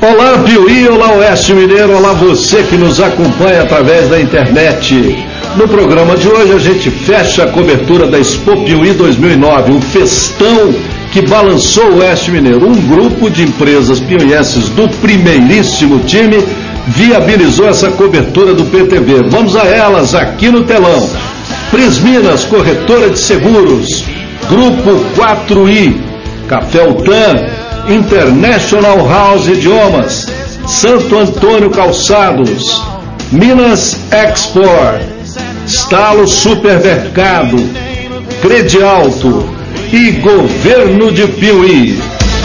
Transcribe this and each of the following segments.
Olá Piuí, olá Oeste Mineiro, olá você que nos acompanha através da internet. No programa de hoje a gente fecha a cobertura da Expo Piuí 2009, um festão que balançou o Oeste Mineiro. Um grupo de empresas piuienses do primeiríssimo time viabilizou essa cobertura do PTV. Vamos a elas aqui no telão. Prisminas, corretora de seguros, Grupo 4i, Café Utan, International House Idiomas, Santo Antônio Calçados, Minas Export, Estalo Supermercado, Credialto e Governo de Piuí.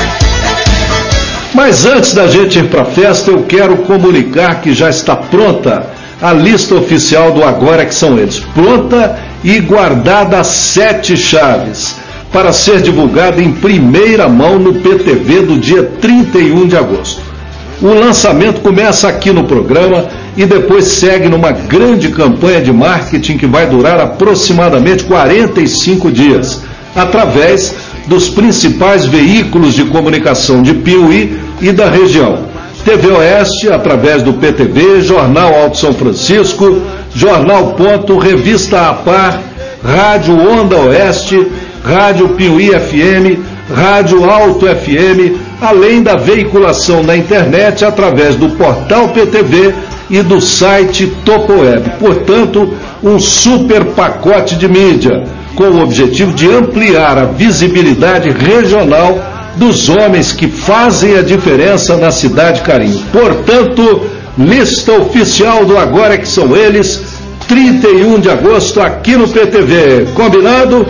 Mas antes da gente ir para a festa, eu quero comunicar que já está pronta a lista oficial do Agora que são eles. Pronta e guardada a 7 chaves, para ser divulgada em primeira mão no PTV do dia 31 de agosto. O lançamento começa aqui no programa e depois segue numa grande campanha de marketing que vai durar aproximadamente 45 dias, através dos principais veículos de comunicação de Piuí e da região. TV Oeste, através do PTV, Jornal Alto São Francisco, Jornal Ponto, Revista A Par, Rádio Onda Oeste, Rádio Piuí FM, Rádio Alto FM, além da veiculação na internet através do portal PTV e do site TopoWeb. Portanto, um super pacote de mídia, com o objetivo de ampliar a visibilidade regional dos homens que fazem a diferença na cidade Carinho. Portanto, lista oficial do Agora que são eles, 31 de agosto aqui no PTV. Combinado?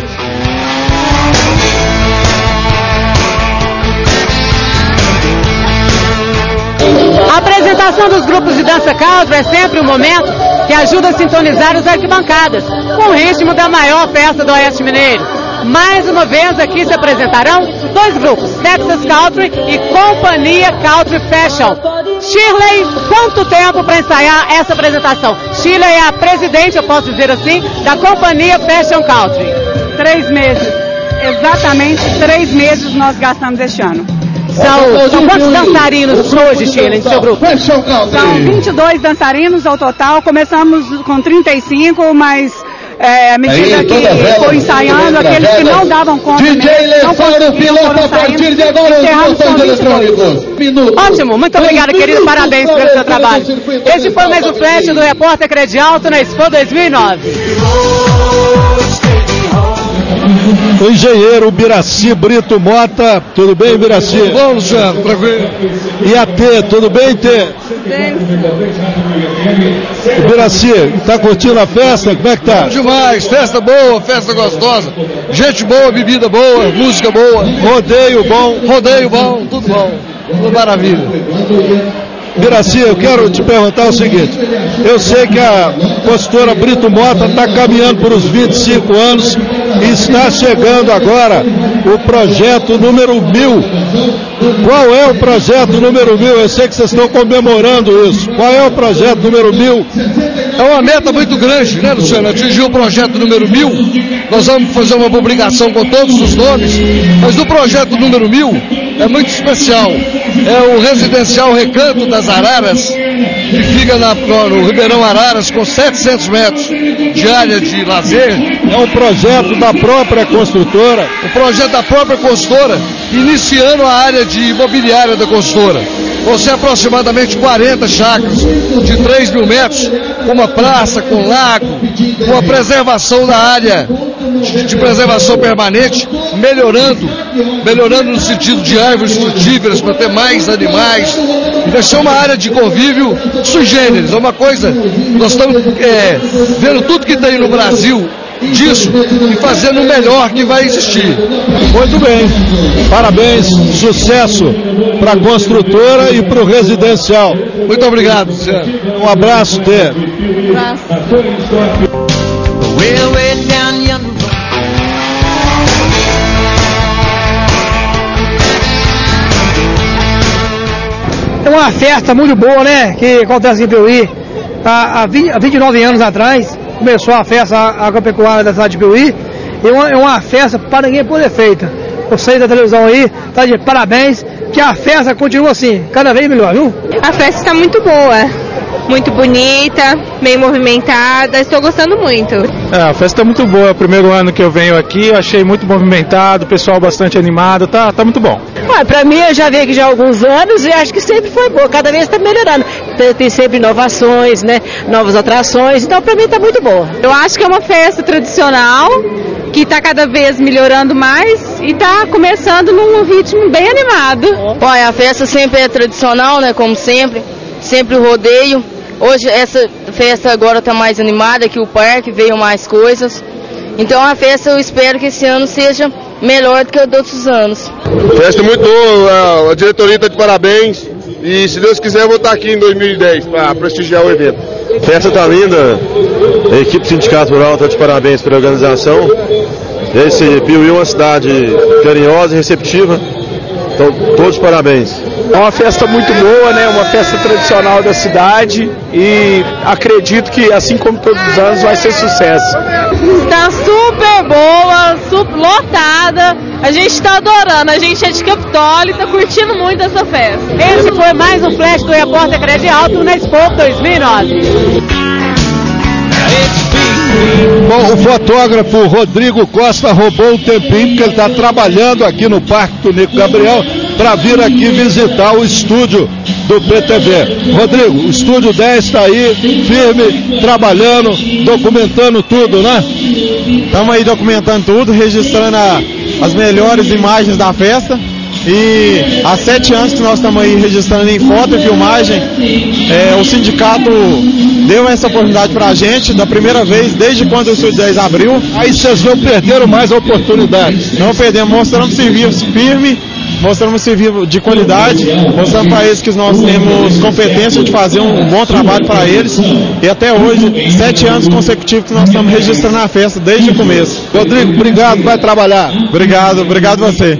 A apresentação dos grupos de dança country é sempre um momento que ajuda a sintonizar as arquibancadas, com o ritmo da maior festa do Oeste Mineiro. Mais uma vez aqui se apresentarão 2 grupos, Texas Country e Companhia Country Fashion. Shirley, quanto tempo para ensaiar essa apresentação? Shirley é a presidente, eu posso dizer assim, da Companhia Fashion Country. 3 meses, exatamente 3 meses nós gastamos este ano. São quantos dançarinos hoje, Shirley, no seu grupo? São 22 dançarinos ao total, começamos com 35, mas à medida que foi ensaiando, aqueles que não davam conta, não conseguiram, foram saindo, encerramos com 22. Ótimo, muito obrigada, querido, parabéns pelo seu trabalho. Esse foi mais um flash do repórter Credialto na Expo 2009. O engenheiro Biraci Brito Mota, tudo bem, Biraci? Tudo bom, Luciano, tranquilo. E a T, tudo bem, T? Bem. Biraci, tá curtindo a festa? Como é que tá? Demais, festa boa, festa gostosa, gente boa, bebida boa, música boa. Rodeio bom, tudo bom, tudo maravilha. Biraci, eu quero te perguntar o seguinte, eu sei que a consultora Brito Mota está caminhando por os 25 anos e está chegando agora o projeto número 1000. Qual é o projeto número 1000? Eu sei que vocês estão comemorando isso. Qual é o projeto número 1000? É uma meta muito grande, né, Luciano? Atingir o projeto número 1000, nós vamos fazer uma publicação com todos os nomes, mas o projeto número 1000 é muito especial. É o residencial Recanto das Araras, que fica no Ribeirão Araras, com 700 metros de área de lazer. É um projeto da própria construtora. O projeto da própria construtora, iniciando a área de imobiliária da construtora. Vão ser aproximadamente 40 chácaras de 3 mil metros, com uma praça, com lago, com a preservação da área de preservação permanente, melhorando no sentido de árvores frutíferas para ter mais animais. E vai ser uma área de convívio sui generis, é uma coisa, nós estamos vendo tudo que tem no Brasil disso e fazendo o melhor que vai existir. Muito bem, parabéns, sucesso para a construtora e para o residencial. Muito obrigado, Luciano. Um abraço, Tê. É uma festa muito boa, né, que acontece em Piuí. Há 29 anos atrás começou a festa agropecuária da cidade de Piuí. E é uma festa para ninguém poder feita. Vocês da televisão aí, tá de parabéns. que a festa continue assim, cada vez melhor, viu? A festa está muito boa, muito bonita, bem movimentada, estou gostando muito. A festa está muito boa, é o primeiro ano que eu venho aqui, eu achei muito movimentado, o pessoal bastante animado, tá muito bom. Para mim, eu já venho aqui já há alguns anos e acho que sempre foi boa, cada vez está melhorando. Tem sempre inovações, né, novas atrações, então para mim está muito boa. Eu acho que é uma festa tradicional, que está cada vez melhorando mais e está começando num ritmo bem animado. Olha, a festa sempre é tradicional, né, como sempre o rodeio. Hoje essa festa agora está mais animada, que o parque veio mais coisas. Então a festa eu espero que esse ano seja melhor do que os outros anos. Festa muito boa, a diretoria está de parabéns e se Deus quiser eu vou estar aqui em 2010 para prestigiar o evento. A festa está linda, a equipe Sindicato Rural está de parabéns pela organização. Esse Piuí é uma cidade carinhosa e receptiva, então todos parabéns. É uma festa muito boa, né? Uma festa tradicional da cidade e acredito que, assim como todos os anos, vai ser sucesso. Está super boa, super lotada, a gente está adorando, a gente é de Capitólio e está curtindo muito essa festa. Esse foi mais um flash do Repórter Credialto na Expo 2009. Bom, o fotógrafo Rodrigo Costa roubou um tempinho, porque ele está trabalhando aqui no Parque Tunico Gabriel para vir aqui visitar o estúdio do PTV. Rodrigo, o Estúdio 10 está aí, firme, trabalhando, documentando tudo, né? Estamos aí documentando tudo, registrando as melhores imagens da festa. E há 7 anos que nós estamos aí registrando em foto e filmagem. O sindicato deu essa oportunidade para a gente, da primeira vez, desde quando o Estúdio 10 abriu. Aí vocês não perderam mais a oportunidade. Não perdemos, mostramos serviço firme, mostramos serviço de qualidade, mostrando para eles que nós temos competência de fazer um bom trabalho para eles. E até hoje, 7 anos consecutivos que nós estamos registrando a festa, desde o começo. Rodrigo, obrigado, vai trabalhar. Obrigado você.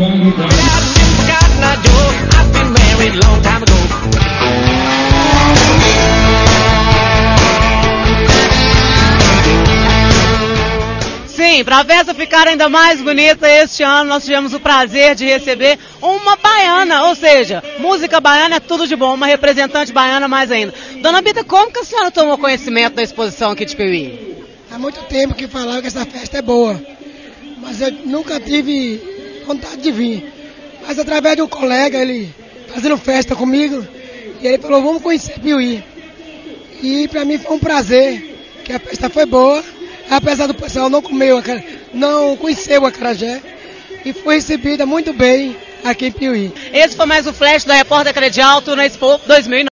Sim, para a festa ficar ainda mais bonita, este ano nós tivemos o prazer de receber uma baiana, ou seja, música baiana é tudo de bom, uma representante baiana mais ainda. Dona Bita, como que a senhora tomou conhecimento da exposição aqui de Piuí? Há muito tempo que falaram que essa festa é boa, mas eu nunca tive vontade de vir. Mas através de um colega, ele fazendo festa comigo, e ele falou, vamos conhecer Piuí. E para mim foi um prazer, que a festa foi boa, apesar do pessoal não conheceu o acarajé, e foi recebida muito bem aqui em Piuí. Esse foi mais o flash da Repórter Credialto na Expo 2009.